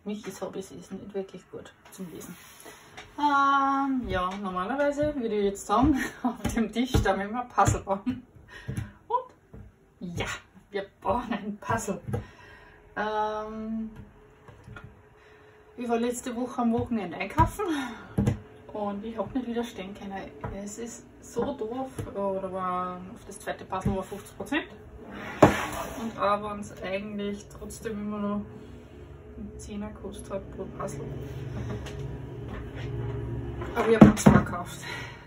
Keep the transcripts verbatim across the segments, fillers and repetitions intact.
Michis Hobbys ist nicht wirklich gut zum Lesen. Ähm, ja, normalerweise würde ich jetzt sagen, auf dem Tisch da wir immer Puzzle bauen. Und ja, wir bauen ein Puzzle. Ähm, ich war letzte Woche am Wochenende einkaufen und ich habe nicht widerstehen können. Es ist so doof, oder war auf das zweite Puzzle war fünfzig Prozent. Und auch wenn es eigentlich trotzdem immer noch einen Zehner gekostet hat pro Puzzle. Aber ich habe noch zwei gekauft.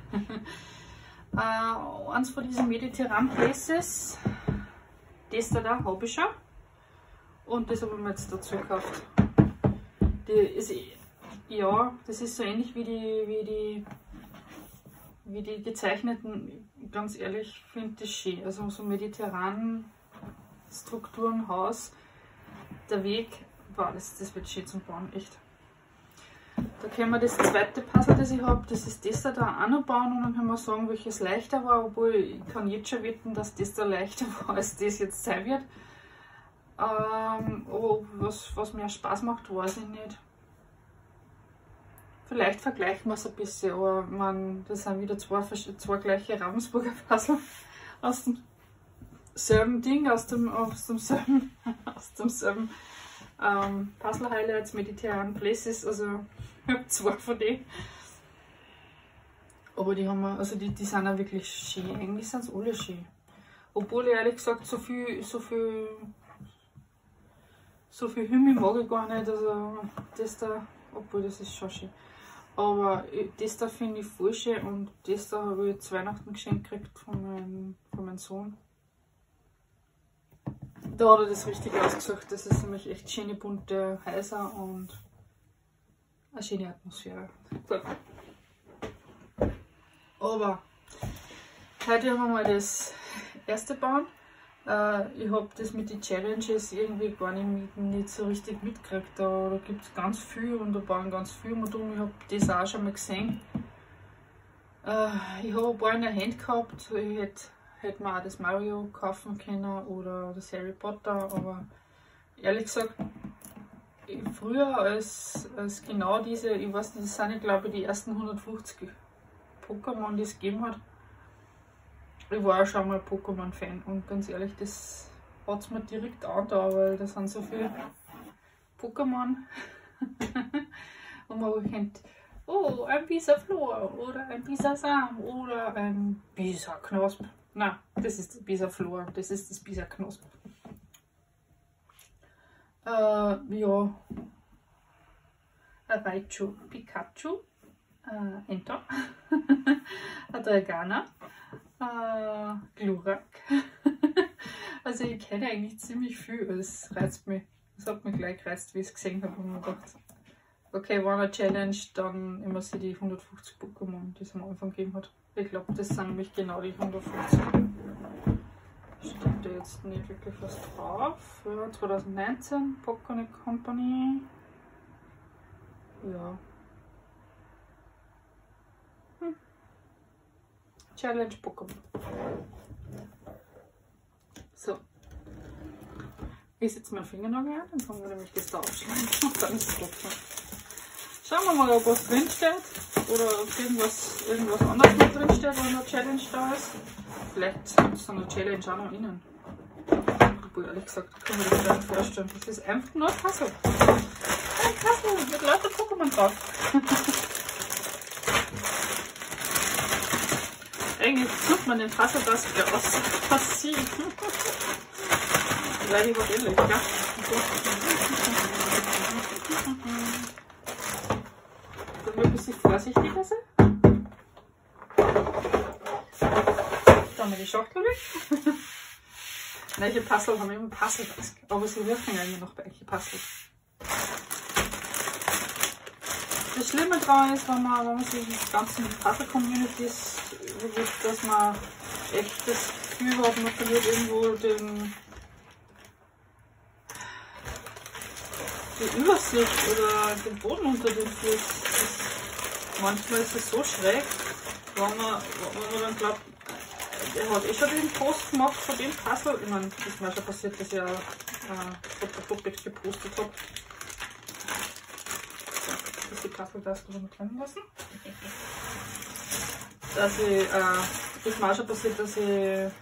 äh, eins von diesen Mediterranean Places, das da, da habe ich schon. Und das habe ich mir jetzt dazu gekauft. Die ist, ja, das ist so ähnlich wie die, wie die, wie die gezeichneten. Ganz ehrlich, finde ich schön. Also so mediterranen Strukturen, Haus, der Weg, wow, das, das wird schön zum Bauen, echt. Da können wir das zweite Puzzle, das ich habe, das ist das da, da auch noch bauen und dann können wir sagen, welches leichter war, obwohl ich kann jetzt schon wetten, dass das da leichter war, als das jetzt sein wird. Ähm, oh, was, was mir Spaß macht, weiß ich nicht. Vielleicht vergleichen wir es ein bisschen, aber man, das sind wieder zwei, zwei gleiche Ravensburger Puzzle aus dem selben Ding, aus dem, aus dem selben, aus dem selben ähm, Puzzle Highlights, Mediterranean Places, also ich habe zwei von denen. Aber die haben wir, also die, die sind auch wirklich schön, eigentlich sind es alle schön. Obwohl ich ehrlich gesagt so viel, so viel, so viel Himmel mag ich gar nicht, also das da, obwohl das ist schon schön. Aber das da finde ich voll schön und das da habe ich zu Weihnachten geschenkt gekriegt von meinem, von meinem Sohn. Da hat er das richtig ausgesucht. Das ist nämlich echt schöne bunte Häuser und eine schöne Atmosphäre. Gut. Aber heute haben wir mal das erste bauen. Äh, ich habe das mit den Challenges irgendwie gar nicht, nicht so richtig mitgekriegt. Da, da gibt es ganz viel und da bauen ganz viel und ich habe das auch schon mal gesehen. Äh, ich habe ein paar in der Hand gehabt. Ich hätte hätte man auch das Mario kaufen können oder das Harry Potter, aber ehrlich gesagt, früher als, als genau diese, ich weiß nicht, das sind ich glaube die ersten hundertfünfzig Pokémon, die es gegeben hat. Ich war auch schon mal Pokémon-Fan und ganz ehrlich, das hat es mir direkt angetan, weil da sind so viele Pokémon und man kennt, oh, ein Bisaflor oder ein Bisasam oder ein Bisaknosp. Nein, das ist das Bisaflor, das ist das Bisaknosp. Äh, ja. Ein Raichu, Pikachu, äh, Enter, ein Dragana, äh, Glurak. Also ich kenne eigentlich ziemlich viel, das reizt mich. Das hat mich gleich gereizt, wie ich es gesehen habe und mir gedacht, okay, war eine Challenge, dann immer sie die hundertfünfzig Pokémon, die es am Anfang gegeben hat. Ich glaube, das sind nämlich genau die hundertfünfzig. Steht da jetzt nicht wirklich was drauf. Ja, zwanzig neunzehn, Pokémon Company. Ja. Hm. Challenge Pokémon. So. Ich setze meinen Fingernagel an, dann können wir nämlich das da aufschneiden und dann ist es trocken. Schauen wir mal, ob was drin steht oder ob irgendwas, irgendwas anderes noch drin steht, wenn eine Challenge da ist. Vielleicht gibt es eine Challenge auch noch innen. Obwohl, ehrlich gesagt, kann man das gar nicht vorstellen. Das ist einfach nur ein Puzzle. Ein Puzzle mit lauter Pokémon drauf. Eigentlich sucht man den Puzzle das wieder aus. Was sieht. Weil die war ähnlich, ja. Da will ein bisschen vorsichtiger sein. Da haben wir die Schachtel weg. Welche Puzzle haben wir immer Puzzle, aber sie wirken ja immer noch bei welchen Puzzle. Das Schlimme daran ist, wenn man, wenn man sich die ganzen Puzzle-Communities überlegt, dass man echt das Gefühl hat, man verliert irgendwo den, die Übersicht oder den Boden unter dem Fuß. Das, manchmal ist es so schräg, wenn man, wenn man dann glaubt, der hat eh schon den Post gemacht von dem Puzzle. Ich meine, das ist mir schon passiert, dass ich ein äh, Foto gepostet habe. das die Puzzle-Taste trennen lassen. Dass ich, äh, ist mir auch schon passiert, dass ich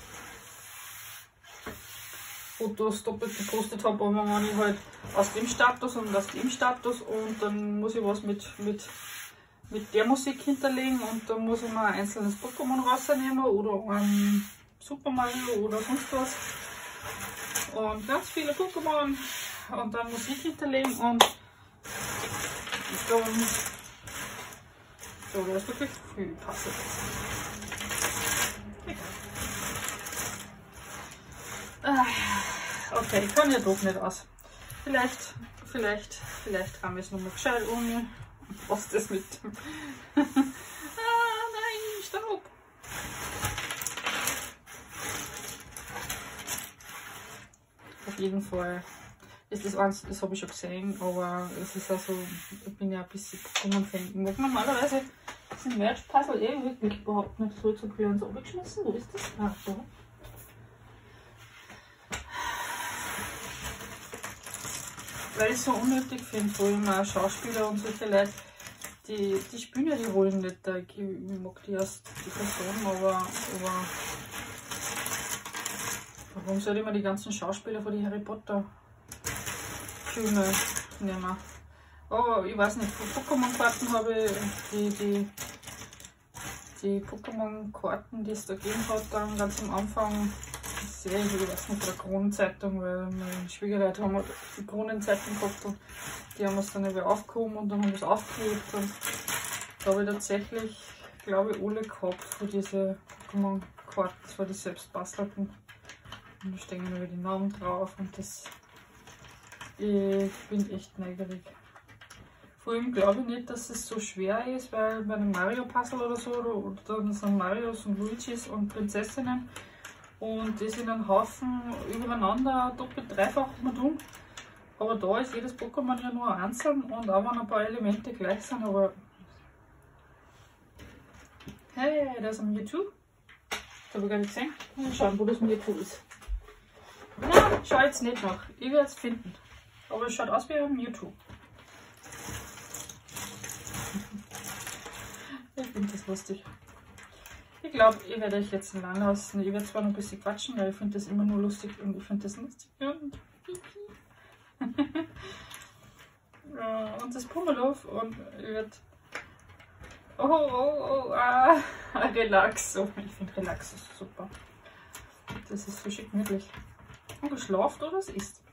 Fotos doppelt gepostet habe, aber wenn ich halt aus dem Status und aus dem Status und dann muss ich was mit, mit, mit der Musik hinterlegen und dann muss ich mir ein einzelnes Pokémon rausnehmen oder ein Super Mario oder sonst was und ganz viele Pokémon und dann Musik hinterlegen und dann, so, da ist wirklich viel Puzzle. Okay, ich kann ja doch nicht aus. Vielleicht, vielleicht, vielleicht haben wir es nochmal gescheit ohne. Was das mit dem. Ah, nein, Staub! Auf jeden Fall ist das eins, das habe ich schon gesehen, aber es ist also, ich bin ja ein bisschen Pokémon-Fan. Normalerweise sind Merch-Puzzle eh wirklich überhaupt nicht so zu klären. So abgeschmissen, wo ist das? Ah, da. Weil ich es so unnötig finde, vor allem auch Schauspieler und solche Leute, die, die spielen ja die Rollen nicht. Ich mag die erst die Person, aber, aber warum soll ich mir die ganzen Schauspieler von den Harry Potter Filme nehmen? Aber ich weiß nicht, von Pokémon-Karten habe ich die, die, die Pokémon-Karten, die es da gegeben hat, dann ganz am Anfang. Ich weiß nicht, von der Kronenzeitung, weil meine Schwiegerleute haben die Kronenzeitung gehabt und die haben es dann wieder aufgehoben und dann haben wir es aufgeklebt und da habe ich tatsächlich, glaube ich, alle gehabt von diesen Pokémon-Karten, von die selbstbastelten. Und da stehen immer die Namen drauf und das, ich bin echt neugierig. Vor allem glaube ich nicht, dass es so schwer ist, weil bei einem Mario-Puzzle oder so, oder dann sind Marios und Luigis und Prinzessinnen. Und die sind ein Haufen übereinander, doppelt, dreifach mal dumm. Aber da ist jedes Pokémon ja nur einzeln und auch wenn ein paar Elemente gleich sind, aber. Hey, da ist ein Mewtwo. Das habe ich gar nicht gesehen. Mal schauen, wo das Mewtwo ist. Nein, schau jetzt nicht nach. Ich werde es finden. Aber es schaut aus wie ein Mewtwo. Ich finde das lustig. Ich glaube, ich werde euch jetzt lang lassen. Ich werde zwar noch ein bisschen quatschen, weil ich finde das immer nur lustig und ich finde das lustig. Und, und das Pummeluff und ich werde. Oh, oh, oh, ah, Relax. Oh, ich finde Relax ist super. Das ist so schick gemütlich. Und geschlafen oder es ist.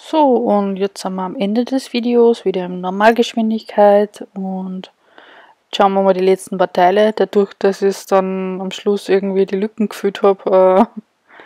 So, und jetzt sind wir am Ende des Videos, wieder in Normalgeschwindigkeit, und schauen wir mal die letzten paar Teile. Dadurch, dass ich dann am Schluss irgendwie die Lücken gefüllt habe, äh,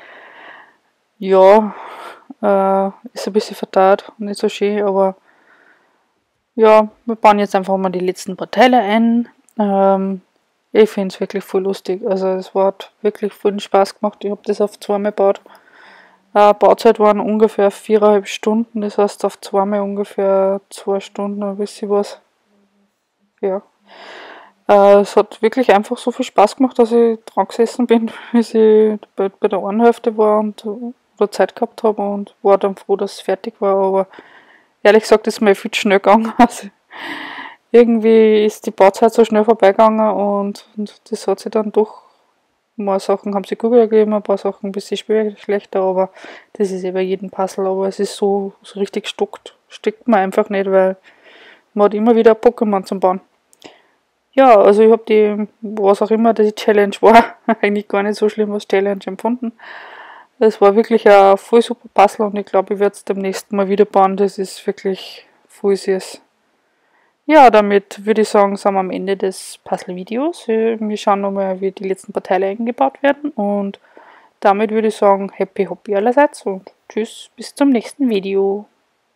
ja, äh, ist ein bisschen verteilt und nicht so schön, aber ja, wir bauen jetzt einfach mal die letzten paar Teile ein. Ähm, ich finde es wirklich voll lustig, also es hat wirklich voll Spaß gemacht. Ich habe das auf zweimal gebaut. Äh, Bauzeit waren ungefähr viereinhalb Stunden, das heißt auf zweimal ungefähr zwei Stunden oder ein bisschen was. Ja. Äh, es hat wirklich einfach so viel Spaß gemacht, dass ich dran gesessen bin, bis ich bei, bei der einen Hälfte war und oder Zeit gehabt habe, und war dann froh, dass es fertig war. Aber ehrlich gesagt ist mir viel zu schnell gegangen. Also irgendwie ist die Bauzeit so schnell vorbeigegangen, und, und das hat sich dann doch, ein paar Sachen haben sie gut gegeben, ein paar Sachen ein bisschen schlechter, aber das ist eh bei jedem Puzzle. Aber es ist so, so richtig stockt, steckt man einfach nicht, weil man hat immer wieder Pokémon zum Bauen. Ja, also ich habe die, was auch immer die Challenge war, eigentlich gar nicht so schlimm als Challenge empfunden. Es war wirklich ein voll super Puzzle, und ich glaube, ich werde es demnächst mal wieder bauen. Das ist wirklich voll süß. Ja, damit würde ich sagen, sind wir am Ende des Puzzle-Videos. Wir schauen nochmal, wie die letzten paar Teile eingebaut werden, und damit würde ich sagen, happy hoppy allerseits und tschüss, bis zum nächsten Video.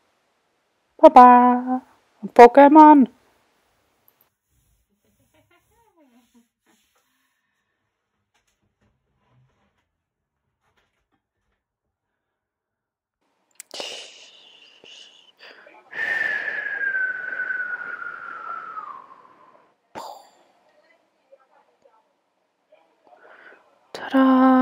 Baba! Pokémon! Tada!